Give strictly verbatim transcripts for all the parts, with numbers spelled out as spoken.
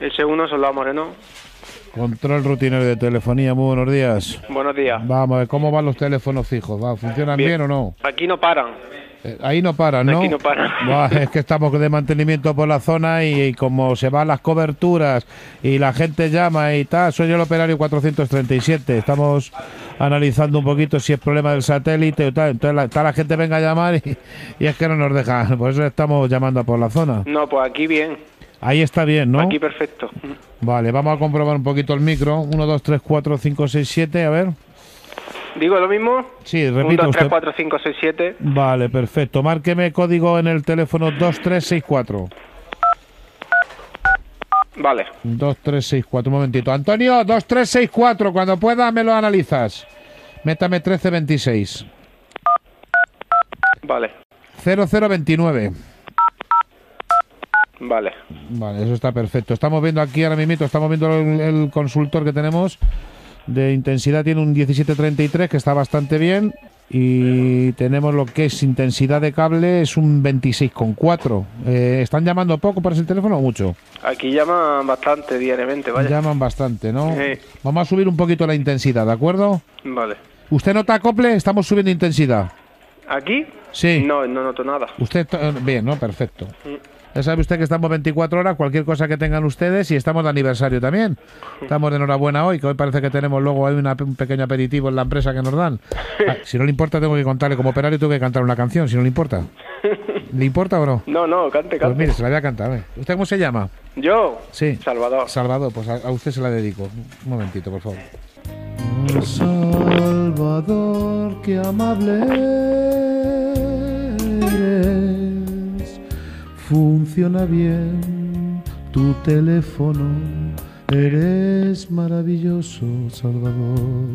El segundo, Soldado Moreno. Control rutinario de telefonía, muy buenos días. Buenos días. Vamos a ver, ¿cómo van los teléfonos fijos? ¿Va? ¿Funcionan bien, bien o no? Aquí no paran. Eh, ahí no paran, ¿no? Aquí no paran. Buah, es que estamos de mantenimiento por la zona y, y como se van las coberturas y la gente llama y tal, soy el operario cuatrocientos treinta y siete. Estamos analizando un poquito si es problema del satélite o tal. Entonces la, está la gente venga a llamar y, y es que no nos dejan. Por eso estamos llamando a por la zona. No, pues aquí bien. Ahí está bien, ¿no? Aquí perfecto. Vale, vamos a comprobar un poquito el micro. uno, dos, tres, cuatro, cinco, seis, siete, a ver. ¿Digo lo mismo? Sí, repito. uno, dos, tres, usted. cuatro, cinco, seis, siete. Vale, perfecto. Márqueme código en el teléfono dos tres seis cuatro. Vale. dos tres seis cuatro, un momentito. Antonio, dos tres seis cuatro, cuando pueda me lo analizas. Métame trece veintiséis. Vale. cero cero veintinueve. Vale. Vale, eso está perfecto. Estamos viendo aquí ahora mismo, estamos viendo el, el consultor que tenemos de intensidad, tiene un diecisiete treinta y tres que está bastante bien, y tenemos lo que es intensidad de cable, es un veintiséis coma cuatro. Eh, ¿Están llamando poco para ese teléfono o mucho? Aquí llaman bastante diariamente, vaya. Llaman bastante, ¿no? Sí. Vamos a subir un poquito la intensidad, ¿de acuerdo? Vale. ¿Usted nota acople? Estamos subiendo intensidad. ¿Aquí? Sí. No, no noto nada. Usted, bien, ¿no? Perfecto. Mm. Ya sabe usted que estamos veinticuatro horas, cualquier cosa que tengan ustedes, y estamos de aniversario también. Estamos de enhorabuena hoy, que hoy parece que tenemos luego hay una, un pequeño aperitivo en la empresa que nos dan. Ah, si no le importa, tengo que contarle, como operario tengo que cantar una canción, si no le importa. ¿Le importa o no? No, no, cante, cante. Pues mire, se la voy a cantar. ¿eh? ¿Usted cómo se llama? ¿Yo? Sí. Salvador. Salvador, pues a, a usted se la dedico. Un momentito, por favor. Oh, Salvador, qué amable eres. Funciona bien tu teléfono, eres maravilloso, Salvador.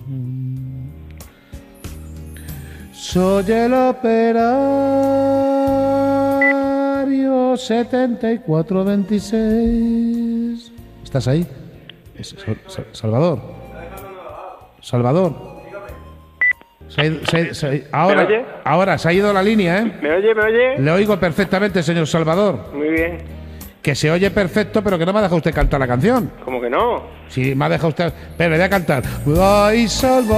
Soy el operario setenta y cuatro veintiséis. ¿Estás ahí? Es, Salvador. Salvador. Se ha ido, se ha, se ha, ahora, ¿Me oye? ahora se ha ido la línea, ¿eh? ¿Me oye, me oye? Le oigo perfectamente, señor Salvador. Muy bien. Que se oye perfecto, pero que no me ha dejado usted cantar la canción. ¿Cómo que no? Sí, me ha dejado usted... Pero le voy a cantar. ¡Ay,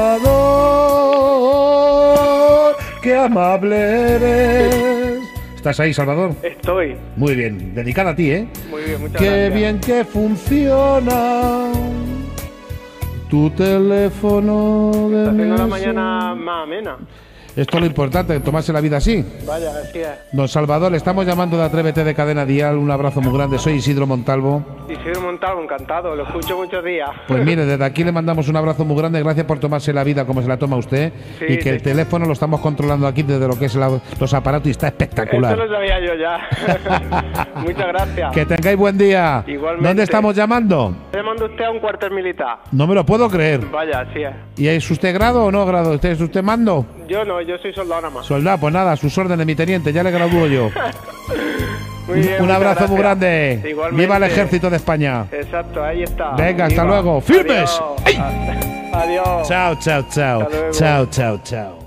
Salvador! ¡Qué amable eres! ¿Estás ahí, Salvador? Estoy. Muy bien. Dedicada a ti, ¿eh? Muy bien, muchas ¡Qué gracias. bien que funciona tu teléfono de Está haciendo la mesa! mañana más amena. Esto es lo importante, tomarse la vida así. Vaya, así es. Don Salvador, le estamos llamando de Atrévete de Cadena Dial. Un abrazo muy grande. Soy Isidro Montalvo. Isidro Montalvo, encantado. Lo escucho muchos días. Pues mire, desde aquí le mandamos un abrazo muy grande. Gracias por tomarse la vida como se la toma usted. Sí, y que sí. el teléfono lo estamos controlando aquí desde lo que es la- los aparatos y está espectacular. Eso lo sabía yo ya. Muchas gracias. Que tengáis buen día. Igualmente. ¿Dónde estamos llamando? Le mando usted a un cuartel militar. No me lo puedo creer. Vaya, así es. ¿Y es usted grado o no grado? ¿Usted es usted mando? Yo no, yo soy soldado nada más. Soldado, pues nada, a sus órdenes, mi teniente, ya le gradúo yo. Muy bien, un un muchas abrazo muy gracias. grande. Igualmente. Viva el ejército de España. Exacto, ahí está. Venga, hasta Viva. luego. ¡Firmes! Adiós. ¡Ay! Adiós. Chao, chao, chao. Hasta luego. Chao, chao, chao.